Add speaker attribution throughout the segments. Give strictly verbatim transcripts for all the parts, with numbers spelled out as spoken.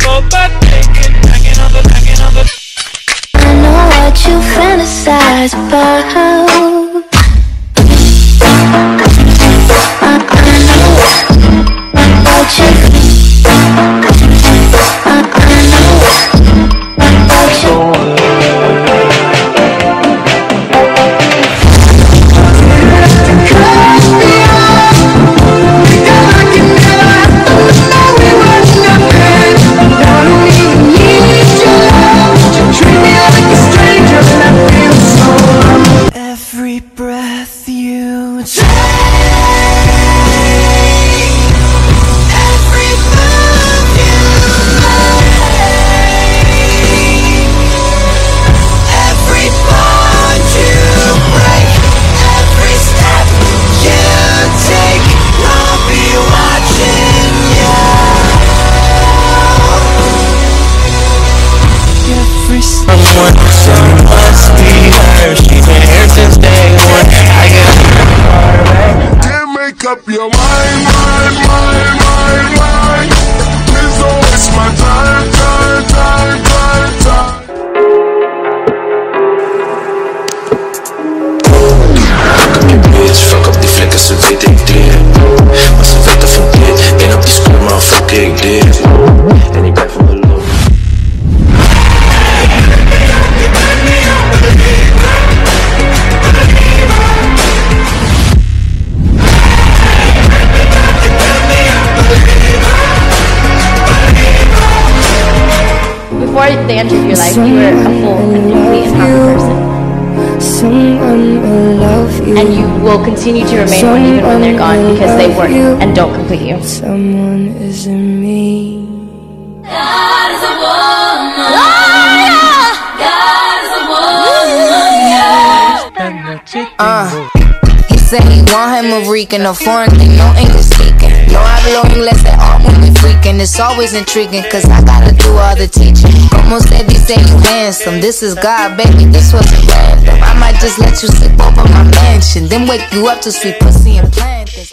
Speaker 1: go back, taking, taking on the, taking on the.
Speaker 2: I know what you fantasize about. I, I know what you. I, I know what you.
Speaker 1: Every breath you take, every move you make, every bond you break, every step you take, I'll be watching you. Every someone, someone must be her. She's been here since day one. I get
Speaker 3: can't make up your mind, mind, mind, mind, mind. Please don't waste my time, time, time, time, time.
Speaker 4: Fuck up je bitch, fuck up die flikken, ze weet ik dit. Maar ze weten van dit, één op die school, maar fuck ik dit. En ik blijf van de loop.
Speaker 5: Before they entered your life, you were a full and complete and happy person.
Speaker 2: Someone will love you.
Speaker 5: And you will continue to remain one even when they're gone because they work and don't complete you.
Speaker 2: Someone isn't me.
Speaker 6: God is a woman. God is a woman. Yeah.
Speaker 7: Uh, he said he want him a Rican, a foreign thing, no English speaking. No hablo inglés at all when we freaking. It's always intriguing, cause I gotta do all the teaching. Como se dice you handsome, this is God, baby, this wasn't random. I might just let you sleep over my mansion, then wake you up to sweet pussy and plant this.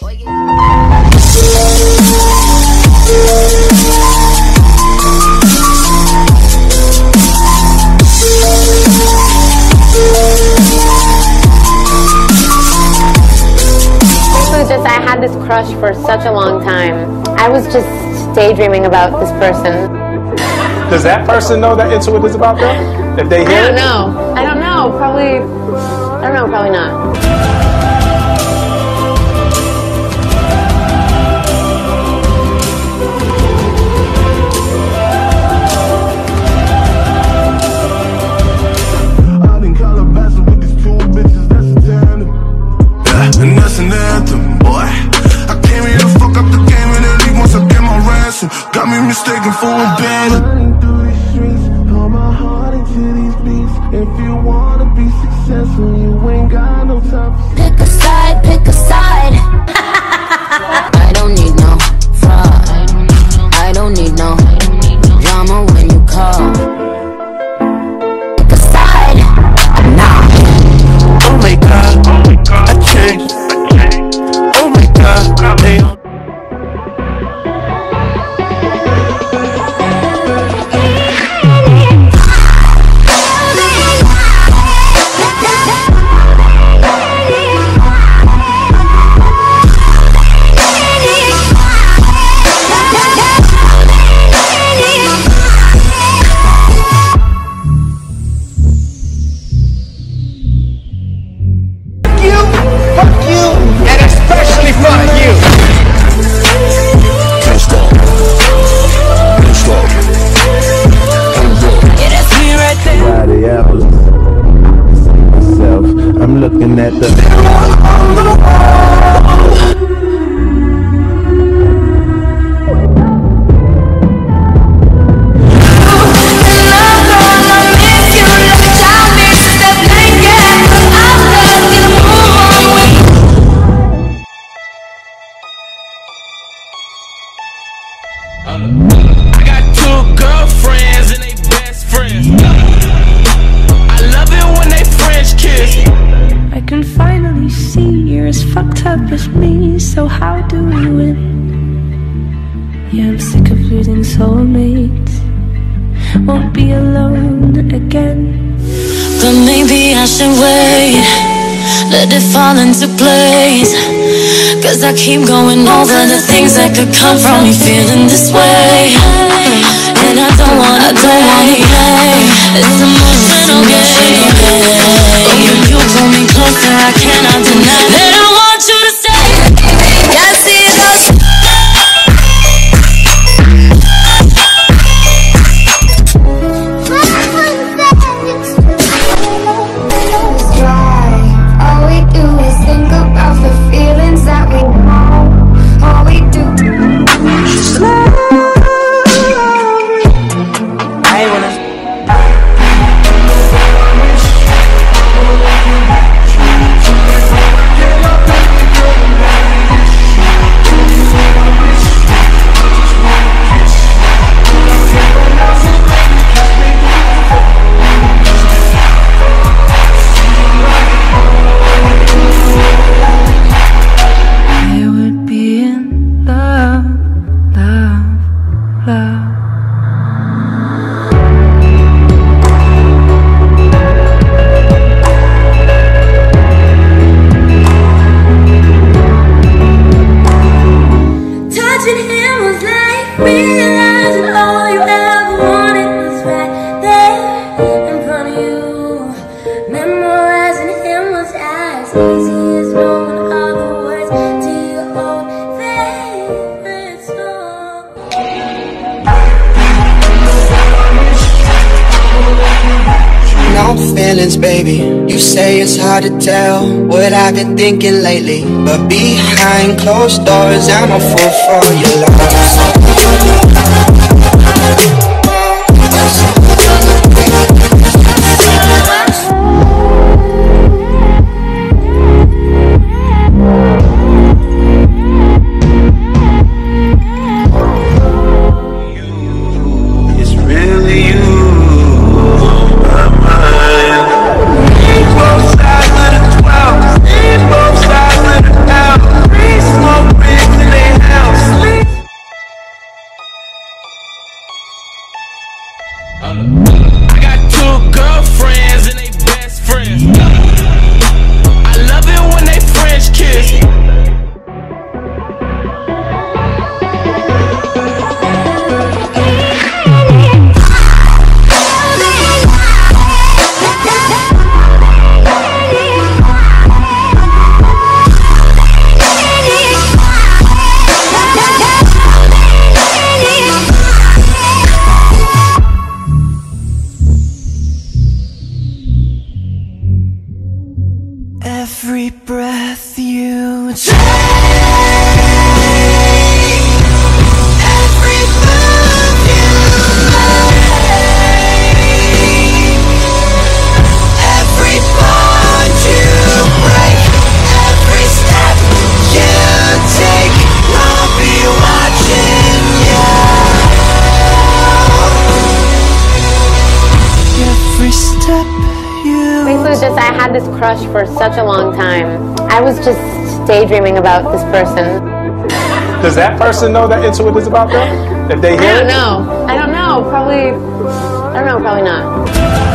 Speaker 5: Just I had this crush for such a long time. I was just daydreaming about this person.
Speaker 8: Does that person know that Intuit is about them? If they hear
Speaker 5: I don't
Speaker 8: it?
Speaker 5: know. I don't know. Probably. I don't know. Probably not.
Speaker 3: And that's an anthem, boy. I came here to fuck up the game and then leave once I get my ransom. Got me mistaken for a bandit. Running through these streets, pour my heart into these beats. If you wanna be successful, you ain't got no time.
Speaker 2: Pick a side, pick a side.
Speaker 7: I don't need no fraud. I don't need no drama when you call.
Speaker 2: Pick a side.
Speaker 7: Nah.
Speaker 1: oh my god, oh my god, I changed. Oh my god, damn.
Speaker 9: I'm looking at the mirror on the wall.
Speaker 1: I got two girlfriends and they best friends. I love it when they French kiss.
Speaker 2: I can finally see you're as fucked up as me, so how do we win? Yeah, I'm sick of losing soulmates. won't be alone again.
Speaker 6: But maybe I should wait, let it fall into place. Cause I keep going over the things that could come from me feeling this way. And I don't wanna, I don't wanna play. It's emotional game. But when you pull me closer, I cannot deny that I want you to stay. Yeah, I see it all.
Speaker 10: Feelings, baby. You say it's hard to tell what I've been thinking lately, but behind closed doors, I'm a fool for your love.
Speaker 1: I got two girlfriends and they best friends. I love it when they French kiss.
Speaker 10: Every breath you take, every move you make, every bond you break, every step you take, I'll be watching you. Every step you
Speaker 5: Basically just I had this crush for such a long time. I was just daydreaming about this person.
Speaker 8: Does that person know that Intuit is about them? If they hear
Speaker 5: I don't
Speaker 8: it?
Speaker 5: know. I don't know. Probably, I don't know, probably not.